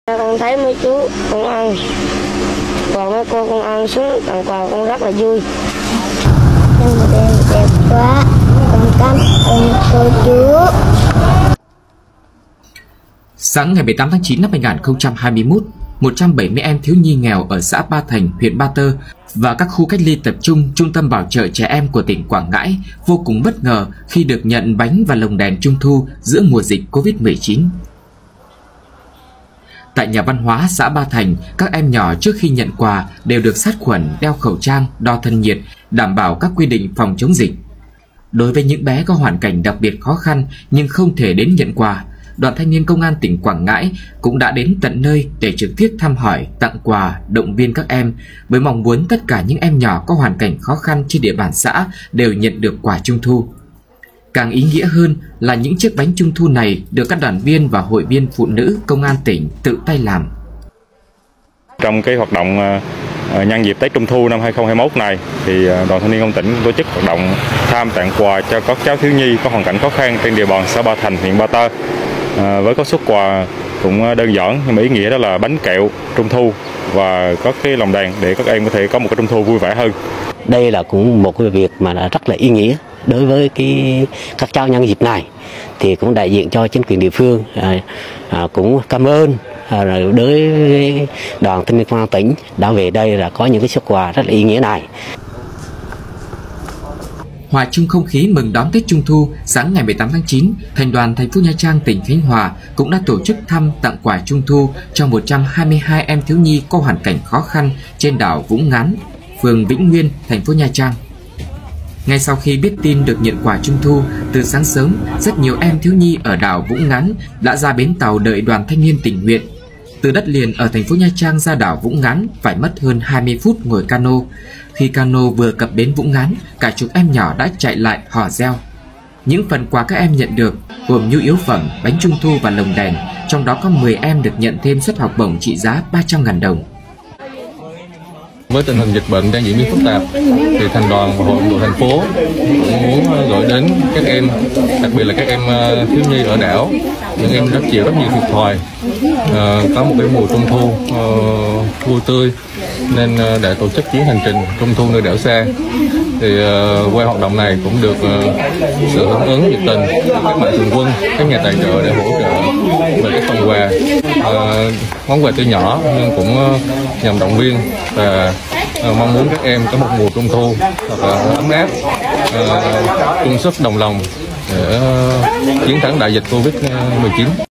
Con thấy mấy chú công an, còn mấy cô công an xuống tặng quà con rất là vui. Đẹp quá, con cảm ơn cô chú. Sáng ngày 18 tháng 9 năm 2021, 170 em thiếu nhi nghèo ở xã Ba Thành, huyện Ba Tơ và các khu cách ly tập trung, trung tâm bảo trợ trẻ em của tỉnh Quảng Ngãi vô cùng bất ngờ khi được nhận bánh và lồng đèn Trung thu giữa mùa dịch Covid-19. Tại nhà văn hóa xã Ba Thành, các em nhỏ trước khi nhận quà đều được sát khuẩn, đeo khẩu trang, đo thân nhiệt, đảm bảo các quy định phòng chống dịch. Đối với những bé có hoàn cảnh đặc biệt khó khăn nhưng không thể đến nhận quà, Đoàn Thanh niên Công an tỉnh Quảng Ngãi cũng đã đến tận nơi để trực tiếp thăm hỏi, tặng quà, động viên các em với mong muốn tất cả những em nhỏ có hoàn cảnh khó khăn trên địa bàn xã đều nhận được quà Trung thu. Càng ý nghĩa hơn là những chiếc bánh Trung thu này được các đoàn viên và hội viên phụ nữ Công an tỉnh tự tay làm. Trong cái hoạt động nhân dịp Tết Trung thu năm 2021 này thì Đoàn Thanh niên Công an tỉnh tổ chức hoạt động thăm tặng quà cho các cháu thiếu nhi có hoàn cảnh khó khăn trên địa bàn xã Ba Thành, huyện Ba Tơ. Với các suất quà cũng đơn giản nhưng mà ý nghĩa đó là bánh kẹo Trung thu và có cái lồng đèn để các em có thể có một cái Trung thu vui vẻ hơn. Đây là cũng một cái việc mà rất là ý nghĩa đối với các cháu nhân dịp này, thì cũng đại diện cho chính quyền địa phương cũng cảm ơn đối với Đoàn Thanh niên Công an tỉnh đã về đây là có những cái suất quà rất là ý nghĩa này. Hòa chung không khí mừng đón Tết Trung thu, sáng ngày 18 tháng 9, Thành đoàn thành phố Nha Trang, tỉnh Khánh Hòa cũng đã tổ chức thăm tặng quà Trung thu cho 122 em thiếu nhi có hoàn cảnh khó khăn trên đảo Vũng Ngắn, phường Vĩnh Nguyên, thành phố Nha Trang. Ngay sau khi biết tin được nhận quà Trung thu, từ sáng sớm, rất nhiều em thiếu nhi ở đảo Vũng Ngắn đã ra bến tàu đợi đoàn thanh niên tình nguyện. Từ đất liền ở thành phố Nha Trang ra đảo Vũng Ngắn phải mất hơn 20 phút ngồi cano. Khi cano vừa cập bến Vũng Ngắn, cả chục em nhỏ đã chạy lại hò reo. Những phần quà các em nhận được gồm nhu yếu phẩm, bánh Trung thu và lồng đèn, trong đó có 10 em được nhận thêm suất học bổng trị giá 300.000 đồng. Với tình hình dịch bệnh đang diễn biến phức tạp thì thành đoàn và hội bộ thành phố cũng muốn gửi đến các em, đặc biệt là các em thiếu nhi ở đảo, những em chịu rất nhiều thiệt thòi, có một cái mùa Trung thu vui tươi nên để tổ chức chuyến hành trình Trung thu nơi đảo xa. Thì qua hoạt động này cũng được sự hưởng ứng nhiệt tình của các mạnh thường quân, các nhà tài trợ để hỗ trợ về các phần quà, món quà tuy nhỏ nhưng cũng nhằm động viên và mong muốn các em có một mùa Trung thu thật là ấm áp, chung sức đồng lòng để chiến thắng đại dịch Covid-19.